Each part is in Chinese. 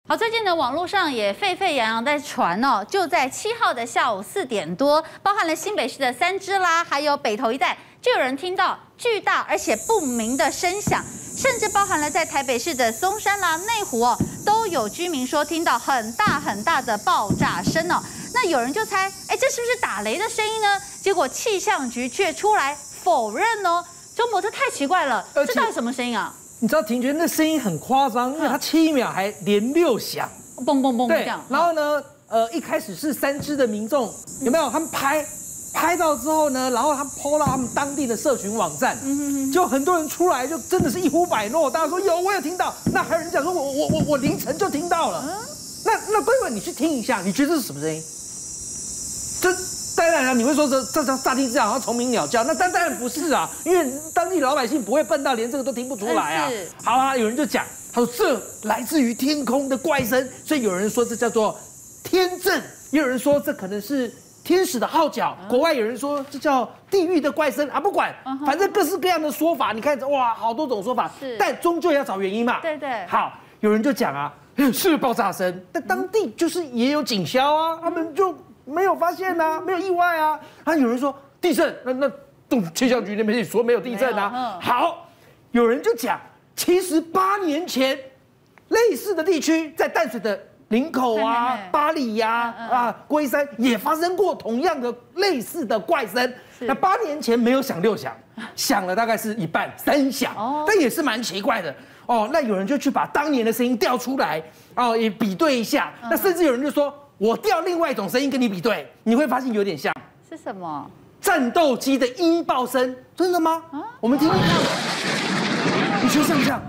好，最近呢，网络上也沸沸扬扬在传哦，就在7号的下午4点多，包含了新北市的三芝啦，还有北投一带，就有人听到巨大而且不明的声响，甚至包含了在台北市的松山啦、内湖哦，都有居民说听到很大很大的爆炸声哦。那有人就猜，哎，这是不是打雷的声音呢？结果气象局却出来否认哦。周末这太奇怪了，这到底什么声音啊？ 你知道庭娟那声音很夸张，因为它7秒还连6响， 嘣嘣嘣这样。 然后呢，一开始是三芝的民众有没有？他们拍到之后呢，然后他们 po 到他们当地的社群网站，就很多人出来，就真的是一呼百诺，大家说有我有听到，那还有人讲说我凌晨就听到了。那各位你去听一下，你觉得这是什么声音？当然了，你会说这乍听之下好像虫鸣鸟叫，那当然不是啊，因为当地老百姓不会笨到连这个都听不出来啊。好啊，有人就讲，他说这来自于天空的怪声，所以有人说这叫做天震，也有人说这可能是天使的号角，国外有人说这叫地狱的怪声啊，不管，反正各式各样的说法，你看哇，好多种说法，但终究要找原因嘛。对对。好，有人就讲啊，是爆炸声，但当地就是也有警消啊，他们就。 没有发现啊，没有意外啊。啊，有人说地震，那气象局那边也说没有地震啊。好，有人就讲，其实8年前类似的地区，在淡水的林口啊、八里呀、龟山也发生过同样的类似的怪声。那8年前没有响6响，响了大概是一半3响，但也是蛮奇怪的哦。那有人就去把当年的声音调出来哦，也比对一下。那甚至有人就说。 我调另外一种声音跟你比对，你会发现有点像。 是什么？ 战斗机的音爆声，真的吗？我们听听看，你觉得像不像？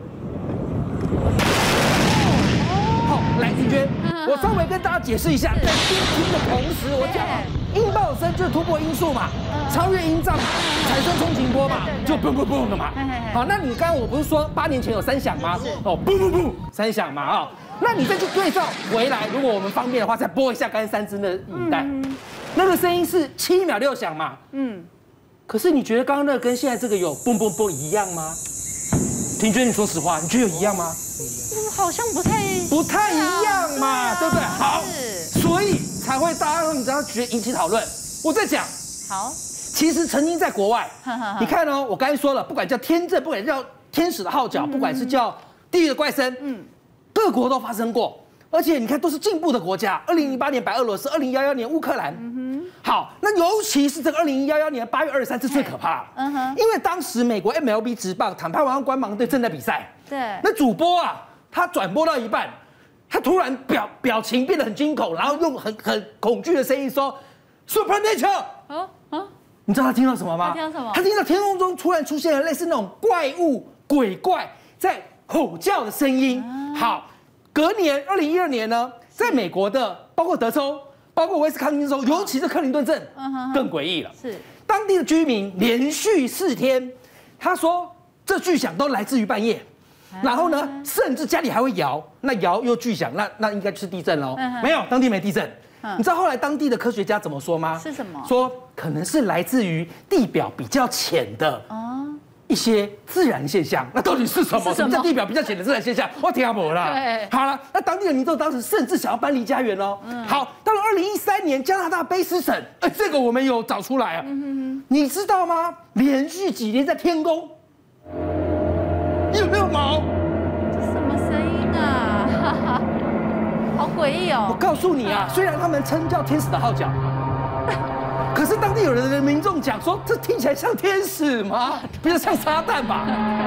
好，来，庭娟，我稍微跟大家解释一下，在边听的同时，我讲音爆声就是突破音速嘛，超越音障嘛，产生冲击波嘛，就嘣嘣嘣的嘛。好，那你刚刚我不是说8年前有3响吗？哦，嘣嘣嘣，3响嘛啊。 那你再去对照回来，如果我们方便的话，再播一下刚才三支的影带，那个声音是7秒6响嘛，可是你觉得刚刚那个跟现在这个有嘣嘣嘣一样吗？庭娟，你说实话，你觉得有一样吗？ 好像不太一样嘛，对不对？好，所以才会大家你知道觉得引起讨论。我在讲，好，其实曾经在国外，你看哦，我刚才说了，不管叫天震，不管叫天使的号角，不管是叫地狱的怪声，各国都发生过，而且你看都是进步的国家。2008年白俄罗斯，2011年乌克兰。好，那尤其是这个2011年8月23是最可怕的。因为当时美国 MLB 职棒坦帕湾光芒队正在比赛。对。那主播啊，他转播到一半，他突然表情变得很惊恐，然后用很恐惧的声音说 ：“Supernatural。”你知道他听到什么吗？他听到什么？他听到天空中突然出现了类似那种怪物、鬼怪在。 吼叫的声音，好，隔年2012年呢，在美国的包括德州、包括威斯康星州，尤其是克林顿镇，更诡异了。是当地的居民连续4天，他说这巨响都来自于半夜，然后呢，甚至家里还会摇，那摇又巨响，那应该就是地震喽。没有，当地没地震。你知道后来当地的科学家怎么说吗？是什么？说可能是来自于地表比较浅的。一些自然现象，那到底是什么？什么叫地表比较浅的自然现象？我听不啦。好了，那当地的民众当时甚至想要搬离家园哦。好，到了2013年，加拿大卑诗省，这个我们有找出来啊。你知道吗？连续几天在天宫，有没有毛？ 这什么声音啊？好诡异哦！ 我告诉你啊，虽然他们称叫天使的号角。可是当地有人的民众讲说，这听起来像天使吗？不是像撒旦吧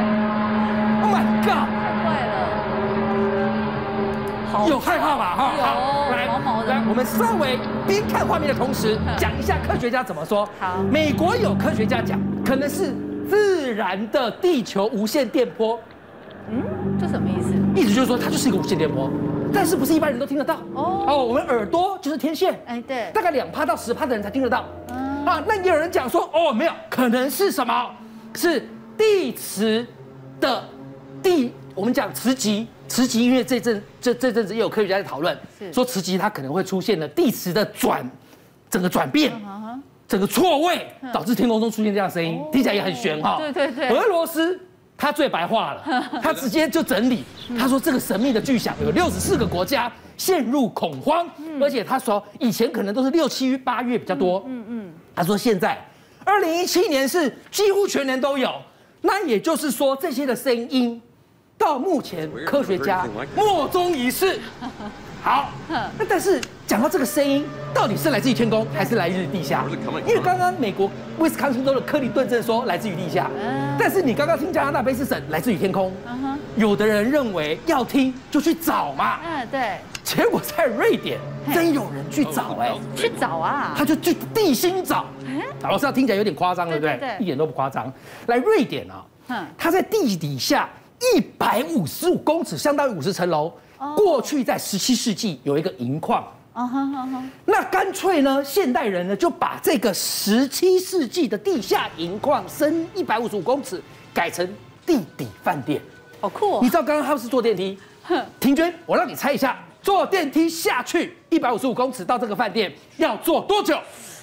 ？Oh my god！ 太怪了， 有害怕吧？哈，好，来，我们稍微边看画面的同时，讲一下科学家怎么说。好，美国有科学家讲，可能是自然的地球无线电波。 这什么意思？ 意思就是说，它就是一个无线电波。 但是不是一般人都听得到哦？我们耳朵就是天线，对，大概2%到10%的人才听得到。啊，那也有人讲说，哦，没有，可能是什么？是地磁的我们讲磁极，因为这阵子也有科学家在讨论，说磁极它可能会出现了地磁的整个转变，整个错位，导致天空中出现这样的声音，听起来也很玄哈。对。俄罗斯他最白话了，他直接就整理，他说这个神秘的巨响有64个国家陷入恐慌，而且他说以前可能都是6、7、8月比较多，他说现在2017年是几乎全年都有，那也就是说这些的声音到目前科学家莫衷一是。好，那但是讲到这个声音，到底是来自于天空还是来自于地下？因为刚刚美国威斯康星州的克林顿镇说来自于地下，但是你刚刚听加拿大卑诗省来自于天空。有的人认为要听就去找嘛， 对。 结果在瑞典真有人去找， 去找啊， 他就去地心找。老师要听起来有点夸张，对不对？一点都不夸张。来瑞典啊，他在地底下155公尺，相当于50层楼。过去在17世纪有一个银矿，那干脆呢，现代人呢就把这个17世纪的地下银矿深155公尺改成地底饭店， 好酷哦！ 你知道刚刚他们是坐电梯，庭娟，我让你猜一下，坐电梯下去155公尺到这个饭店要坐多久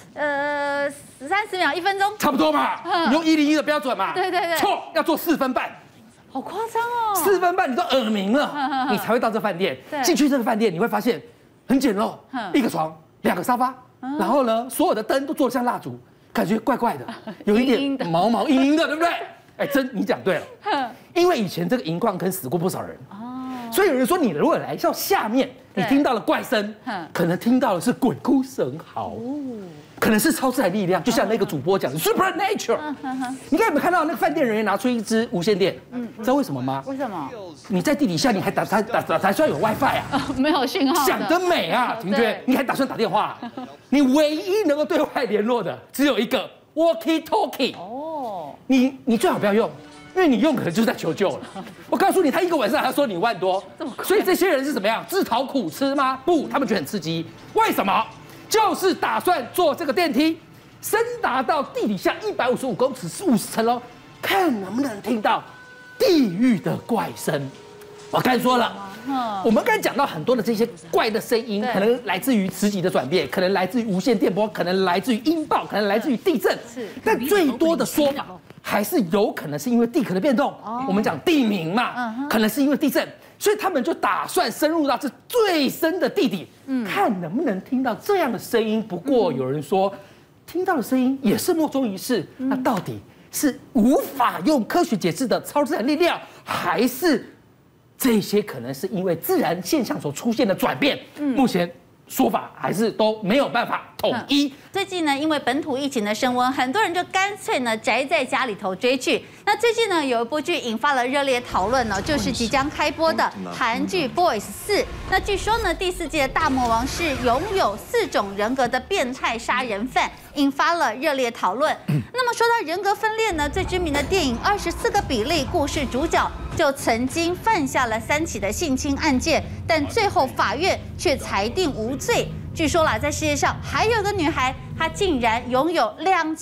？30秒，1分钟， 差不多嘛。你用101的标准嘛？ 对， 错，要坐4分半。 好夸张哦 ！4分半你都耳鸣了，你才会到这饭店。进去这个饭店，你会发现很简陋，一个床，2个沙发，然后呢，所有的灯都做得像蜡烛，感觉怪怪的，有一点毛毛阴阴的，对不对？哎，你讲对了，因为以前这个银矿坑死过不少人，所以有人说你如果来到下面，你听到了怪声，可能听到的是鬼哭神嚎。可能是超自然力量，就像那个主播讲的 supernatural。你刚才有没有看到那个饭店人员拿出一支无线电？知道为什么吗？ 为什么？ 你在地底下，你还打算有 WiFi 啊？ 没有讯号。 讲得美啊，庭娟，你还打算打电话？你唯一能够对外联络的只有一个 walkie talkie。哦。你最好不要用，因为你用可能就是在求救了。我告诉你，他一个晚上还要收你1万多，所以这些人是怎么样？自讨苦吃吗？不，他们觉得很刺激。为什么？就是打算坐这个电梯，深达到地底下155公尺，50层楼，看能不能听到地狱的怪声。我刚才说了，我们刚才讲到很多的这些怪的声音，可能来自于磁极的转变，可能来自于无线电波，可能来自于音爆，可能来自于地震。但最多的说法还是有可能是因为地壳的变动。我们讲地名嘛，可能是因为地震。所以他们就打算深入到这最深的地底，看能不能听到这样的声音。不过有人说，听到的声音也是莫衷一是。那到底是无法用科学解释的超自然力量，还是这些可能是因为自然现象所出现的转变？目前说法还是都没有办法统一。 最近呢，因为本土疫情的升温，很多人就干脆呢宅在家里头追剧。那最近呢，有一部剧引发了热烈讨论呢，就是即将开播的韩剧《Boys 4》。那据说呢，第4季的大魔王是拥有4种人格的变态杀人犯，引发了热烈讨论。那么说到人格分裂呢，最知名的电影《24个比利》故事主角就曾经犯下了3起的性侵案件，但最后法院却裁定无罪。据说啦，在世界上还有个女孩，她竟然拥有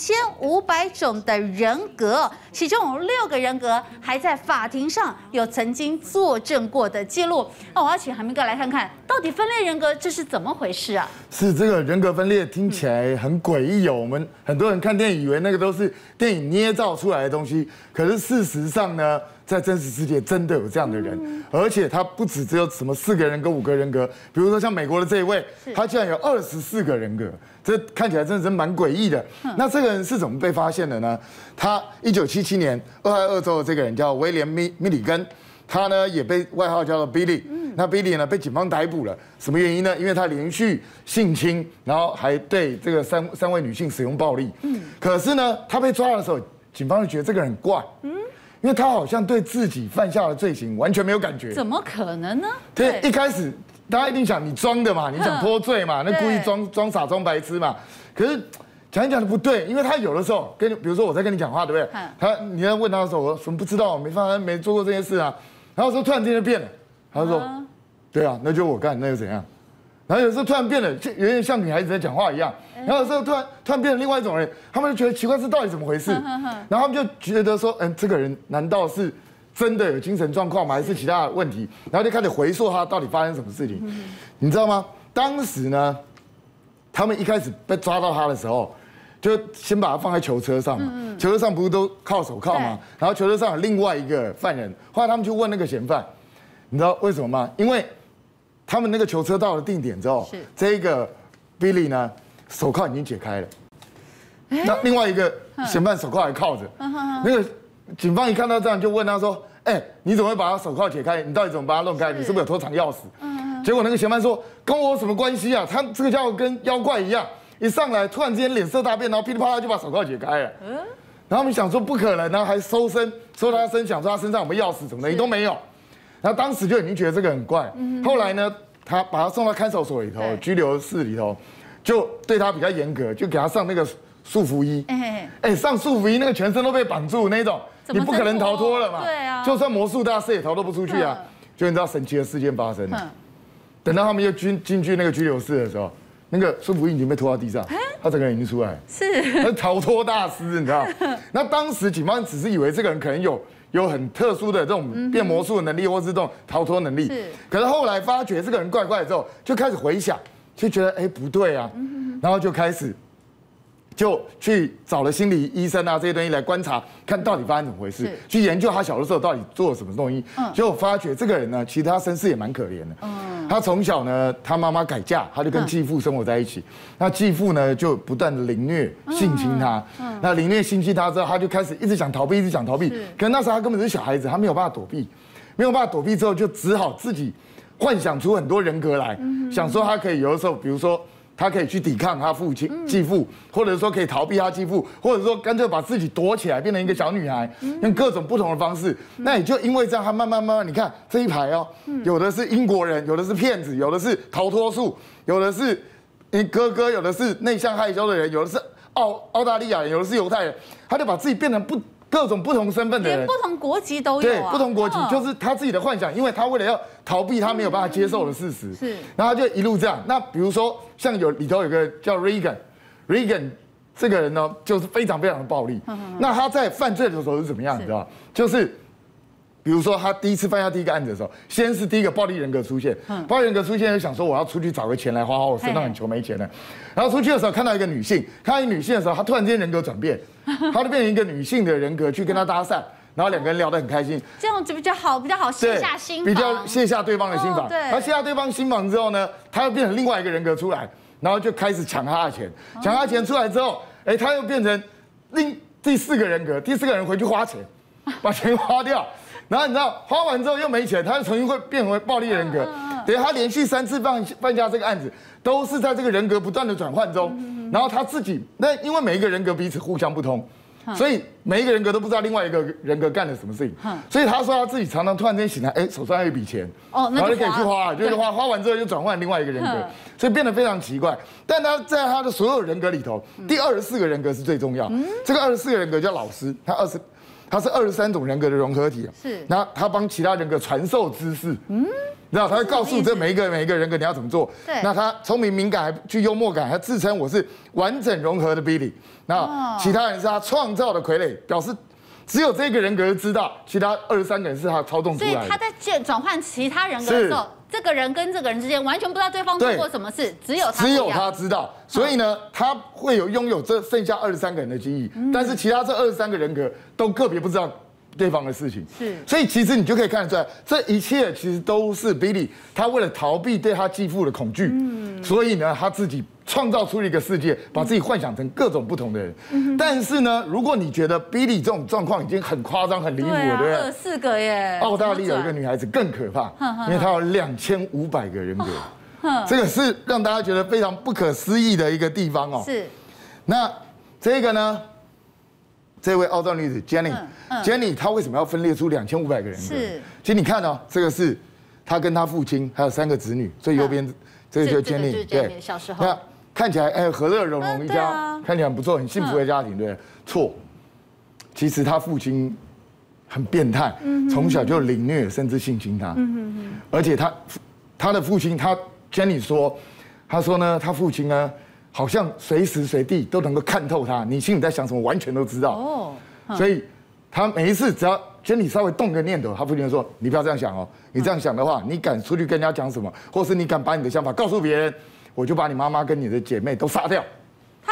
2500种的人格，其中有6个人格还在法庭上有曾经作证过的记录。那我要请韩明哥来看看，到底分裂人格这是怎么回事啊？ 是这个人格分裂听起来很诡异哦，我们很多人看电影以为那个都是电影捏造出来的东西，可是事实上呢，在真实世界真的有这样的人，而且他不只有什么4个人格、5个人格，比如说像美国的这一位，他居然有24个人格，这看起来真的是蛮诡异的。那这个人是怎么被发现的呢？他1977年俄亥俄州的这个人叫威廉·密里根，他呢也被外号叫做 Billy。那 Billy 呢被警方逮捕了，什么原因呢？因为他连续性侵，然后还对这个三位女性使用暴力。可是呢，他被抓的时候，警方就觉得这个人很怪。因为他好像对自己犯下的罪行完全没有感觉， 怎么可能呢？ 对，一开始大家一定想你装的嘛，你想脱罪嘛，那故意装傻装白痴嘛。可是讲一讲的不对，因为他有的时候比如说我在跟你讲话，对不对？你在问他的时候，我什么不知道，没做过这件事啊。然后说突然间就变了，他说，对啊，那就我干，那又怎样？然后有时候突然变了，就有点像女孩子在讲话一样。然后有时候突然变成另外一种人，他们就觉得奇怪，这到底怎么回事？然后他们就觉得说，这个人难道是真的有精神状况吗？还是其他的问题？然后就开始回溯他到底发生什么事情。你知道吗？当时呢，他们一开始被抓到他的时候， 就先把他放在囚车上嘛，囚车上不是都铐手铐吗？然后囚车上有另外一个犯人，后来他们去问那个嫌犯，你知道为什么吗？因为他们那个囚车到了定点之后，这个 Billy 呢手铐已经解开了，那另外一个嫌犯手铐还铐着，那个警方一看到这样就问他说：“哎，你怎么会把他手铐解开？你到底怎么把他弄开？你是不是有偷藏钥匙？”结果那个嫌犯说：“跟我有什么关系啊？他这个家伙跟妖怪一样。”一上来，突然之间脸色大变，然后噼里啪啦就把手铐解开了。然后我们想说不可能，然后还搜他身，想说他身上有没有钥匙什么的，都没有。然后当时就已经觉得这个很怪。后来呢，他把他送到看守所里头，拘留室里头，就对他比较严格，就给他上那个束缚衣。上束缚衣，那个全身都被绑住那种，你不可能逃脱了嘛。 对啊， 就算魔术大师也逃脱不出去啊。就你知道神奇的事件发生了。等到他们又进去那个拘留室的时候。那个束缚衣已经被拖到地上，他整个人已经出来， 是， 他逃脱大师，你知道？那当时警方只是以为这个人可能有很特殊的这种变魔术的能力，或是这种逃脱能力。是。可是后来发觉这个人怪怪的之后，就开始回想，就觉得不对啊，然后就开始就去找了心理医生啊这些东西来观察，看到底发生怎么回事，去研究他小的时候到底做了什么东西。结果发觉这个人呢，其实他身世也蛮可怜的。他从小呢，他妈妈改嫁，他就跟继父生活在一起。那继父呢，就不断的凌虐、性侵他。那凌虐、性侵他之后，他就开始一直想逃避，一直想逃避。可是那时候他根本是小孩子，他没有办法躲避，没有办法躲避之后，就只好自己幻想出很多人格来，想说他可以有的时候，比如说。他可以去抵抗他继父，或者说可以逃避他继父，或者说干脆把自己躲起来，变成一个小女孩，用各种不同的方式。那也就因为这样，他慢慢，你看这一排哦，有的是英国人，有的是骗子，有的是逃脱术，有的是哥哥，有的是内向害羞的人，有的是澳大利亚人，有的是犹太人，他就把自己变成各种不同身份的人， 连不同国籍都有对，不同国籍就是他自己的幻想，因为他为了要逃避他没有办法接受的事实，是，然后他就一路这样。那比如说像里头有个叫 Regan 这个人呢，就是非常非常的暴力。那他在犯罪的时候是怎么样？你知道，就是比如说他第一次犯下第一个案子的时候，先是第一个暴力人格出现，暴力人格出现就想说我要出去找个钱来花，我身上很穷没钱了。然后出去的时候看到一个女性，看到一个女性的时候，他突然间人格转变，他就变成一个女性的人格去跟他搭讪。然后两个人聊得很开心， 这样子比较好卸下心防， 比较卸下对方的心防。 对， 然后卸下对方心防之后呢，他又变成另外一个人格出来，然后就开始抢他的钱。抢他钱出来之后，他又变成第四个人格，第四个人回去花钱，把钱花掉。然后你知道花完之后又没钱，他又重新会变回暴力人格。等于他连续3次犯下这个案子，都是在这个人格不断的转换中。然后他自己因为每一个人格彼此互相不通。所以每一个人格都不知道另外一个人格干了什么事情，所以他说他自己常常突然间醒来，手上有一笔钱，然后就可以去花，就是花完之后就转换另外一个人格，所以变得非常奇怪。但他在他的所有人格里头，第24个人格是最重要。这个24个人格叫老师，他是23种人格的融合体，是，然后他帮其他人格传授知识，你知道，他会告诉这每一个人格你要怎么做。对，那他聪明敏感，还具幽默感，还自称我是完整融合的 Billy。那其他人是他创造的傀儡，表示只有这个人格知道，其他23个人是他操纵出来的。 所以他在转换其他人格的时候，这个人跟这个人之间完全不知道对方做过什么事，只有他知道。所以呢，他会拥有这剩下23个人的记忆，但是其他这23个人格都个别不知道对方的事情，是，所以其实你就可以看得出来，这一切其实都是 Billy 他为了逃避对他继父的恐惧，所以呢，他自己创造出了一个世界，把自己幻想成各种不同的人。但是呢，如果你觉得 Billy 这种状况已经很夸张、很离谱了，对不对 ？24个耶！ 澳大利亚有一个女孩子更可怕，因为她有2500个人格，这个是让大家觉得非常不可思议的一个地方哦。是，那这个呢？这位澳洲女子 Jenny， 她为什么要分裂出2500个人格？是，其实你看哦，这个是她跟她父亲还有3个子女，最右边这个就是 Jenny， 对，小时候， 那看起来和乐融融一家，看起来很不错，很幸福的家庭，对，错，其实她父亲很变态，从小就凌虐甚至性侵她，而且她的父亲，Jenny 说，她说呢，她父亲呢。好像随时随地都能够看透他，你心里在想什么，完全都知道。哦，所以他每一次只要Jenny稍微动个念头，他父亲就说：“你不要这样想哦，你这样想的话，你敢出去跟人家讲什么，或是你敢把你的想法告诉别人，我就把你妈妈跟你的姐妹都杀掉。” 他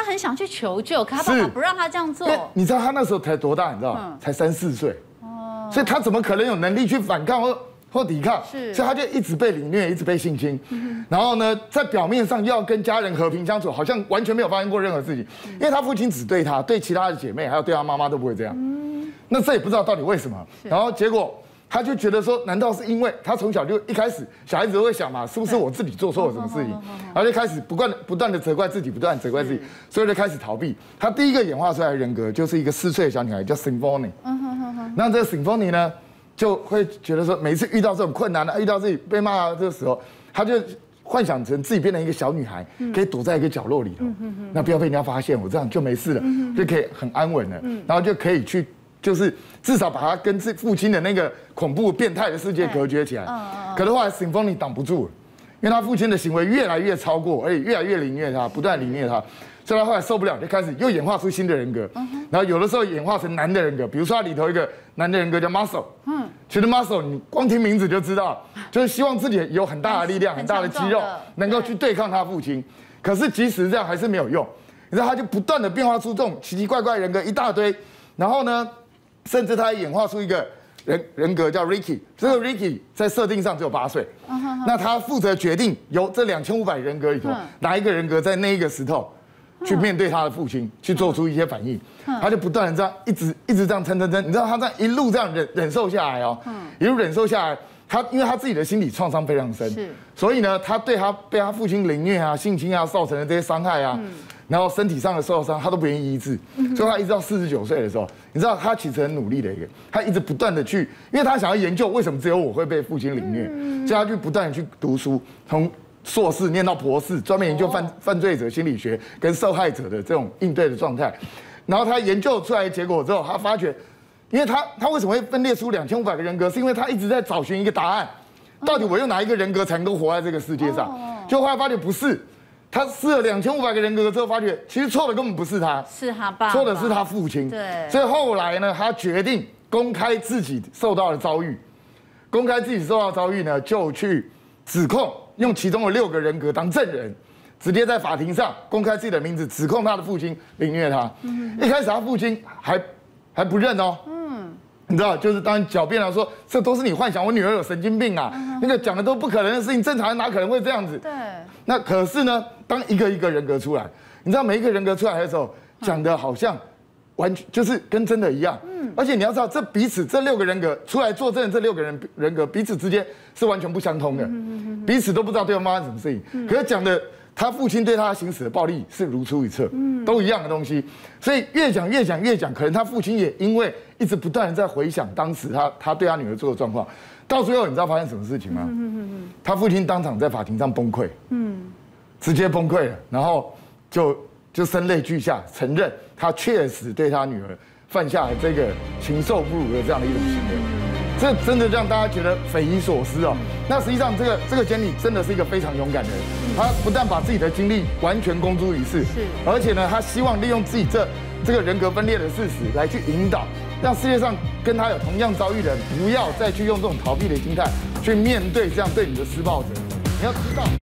很想去求救，可他爸爸不让他这样做。 你知道他那时候才多大？你知道，才3、4岁。哦。所以他怎么可能有能力去反抗或抵抗？是。所以他就一直被凌虐，一直被性侵。然后呢，在表面上又要跟家人和平相处，好像完全没有发生过任何事情。因为他父亲只对他，对其他的姐妹还有对他妈妈都不会这样。那这也不知道到底为什么。然后结果。他就觉得说，难道是因为他从小就一开始小孩子都会想嘛，是不是我自己做错了什么事情？然后就开始不断的责怪自己，不断的责怪自己，所以就开始逃避。他第一个演化出来的人格就是一个4岁的小女孩，叫 Symphony。那这个 Symphony 呢，就会觉得说，每次遇到这种困难遇到自己被骂的时候，他就幻想成自己变成一个小女孩，可以躲在一个角落里头，那不要被人家发现，我这样就没事了，就可以很安稳了，然后就可以去。就是至少把他跟父亲的那个恐怖变态的世界隔绝起来。可是后来 Symphony 挡不住了，因为他父亲的行为越来越超过，而且越来越凌虐他，不断凌虐他，所以他后来受不了，就开始又演化出新的人格。然后有的时候演化成男的人格，比如说他里头一个男的人格叫 Muscle。其实 Muscle 你光听名字就知道，就是希望自己有很大的力量、很大的肌肉，能够去对抗他父亲。可是即使这样还是没有用，你知道他就不断的变化出这种奇奇怪怪的人格一大堆，然后呢？甚至他还演化出一个人格叫 Ricky， 这个 Ricky 在设定上只有8岁，那他负责决定由这2500人格里头哪一个人格在那一个时候去面对他的父亲，去做出一些反应，他就不断的这样一直这样撑，你知道他这样一路这样忍受下来哦，一路忍受下来，因为他自己的心理创伤非常深，所以呢，他对他被他父亲凌虐啊、性侵啊造成的这些伤害啊。然后身体上的受伤，他都不愿意医治，所以他一直到49岁的时候，你知道他其实很努力的一个，他一直不断的去，因为他想要研究为什么只有我会被父亲凌虐，所以他就不断的去读书，从硕士念到博士，专门研究犯罪者心理学跟受害者的这种应对的状态。然后他研究出来的结果之后，他发觉，因为他为什么会分裂出2500个人格，是因为他一直在找寻一个答案，到底我用哪一个人格才能够活在这个世界上？就后来发觉不是。他试了2500个人格之后，发觉其实错的根本不是他， 是他爸， 错的是他父亲。对，所以后来呢，他决定公开自己受到的遭遇，呢，就去指控，用其中的6个人格当证人，直接在法庭上公开自己的名字，指控他的父亲凌虐他。一开始他父亲还不认哦。你知道，就是当然狡辩了，说这都是你幻想，我女儿有神经病啊，那个讲的都不可能的事情，正常人哪可能会这样子？对。那可是呢，当一个一个人格出来，你知道每一个人格出来的时候，讲的好像完全就是跟真的一样。而且你要知道，这6个人格出来作证的这6个人格彼此之间是完全不相通的，彼此都不知道对方发生什么事情。可是讲的。他父亲对他行使的暴力是如出一辙，都一样的东西，所以越讲，可能他父亲也因为一直不断的在回想当时他对他女儿做的状况，到最后你知道发生什么事情吗？他父亲当场在法庭上崩溃，直接崩溃了，然后就声泪俱下，承认他确实对他女儿犯下了这个禽兽不如的这样的一种行为。这真的让大家觉得匪夷所思哦。那实际上，这个监理真的是一个非常勇敢的人。他不但把自己的经历完全公诸于世，而且呢，他希望利用自己这个人格分裂的事实来去引导，让世界上跟他有同样遭遇的人，不要再去用这种逃避的心态去面对这样对你的施暴者。你要知道。